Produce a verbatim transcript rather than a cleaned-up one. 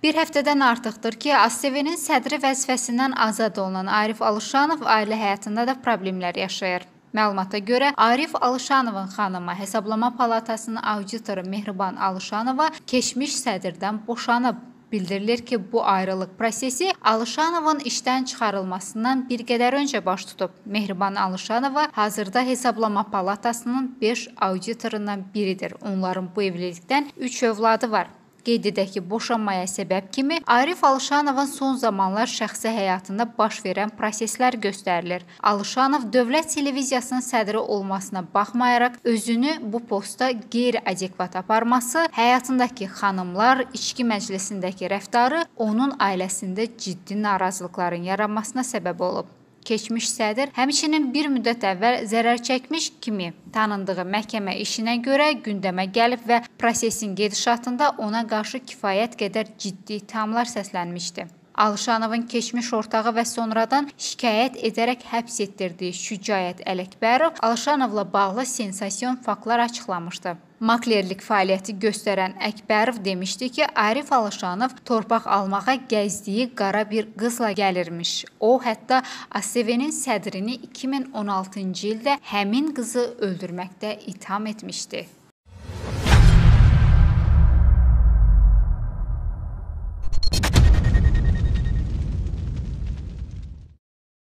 Bir həftədən artıqdır ki, A S V-nin sədri vəzifəsindən azad olunan Arif Alışanov ailə həyatında da problemlər yaşayır. Məlumata görə, Arif Alışanovun xanımı Hesablama Palatasının auditoru Mehriban Alışanova keçmiş sədrdən boşanıb. Bildirilir ki, bu ayrılıq prosesi Alışanovun işdən çıxarılmasından bir qədər öncə baş tutub. Mehriban Alışanova hazırda Hesablama Palatasının beş auditorundan biridir. Onların bu evlilikdən üç övladı var. Qeyd edək ki, boşanmaya səbəb kimi Arif Alışanovun son zamanlar şəxsi həyatında baş verən proseslər göstərilir. Alışanov dövlət televiziyasının sədri olmasına baxmayaraq, özünü bu posta qeyri-adekvat aparması, həyatındakı xanımlar, içki məclisindəki rəftarı onun ailəsində ciddi narazılıqların yaranmasına səbəb olub. Keçmiş sədr həmçinin bir müddət əvvəl zərər çəkmiş kimi tanındığı məhkəmə işinə görə gündəmə gəlib və prosesin gedişatında ona qarşı kifayət qədər ciddi ithamlar səslənmişdi. Alışanovun keçmiş ortağı və sonradan şikayət edərək həbs etdirdiyi Şücaət Ələkbərov Alışanovla bağlı sensasiyon faktlar açıqlamışdı. Maklerlik fəaliyyəti göstərən Əkbərov demişdi ki, Arif Alışanov torpaq almağa gəzdiyi qara bir qızla gəlirmiş. O, hətta A S V-nin sədrini iki min on altıncı ildə həmin qızı öldürməkdə itham etmişdi.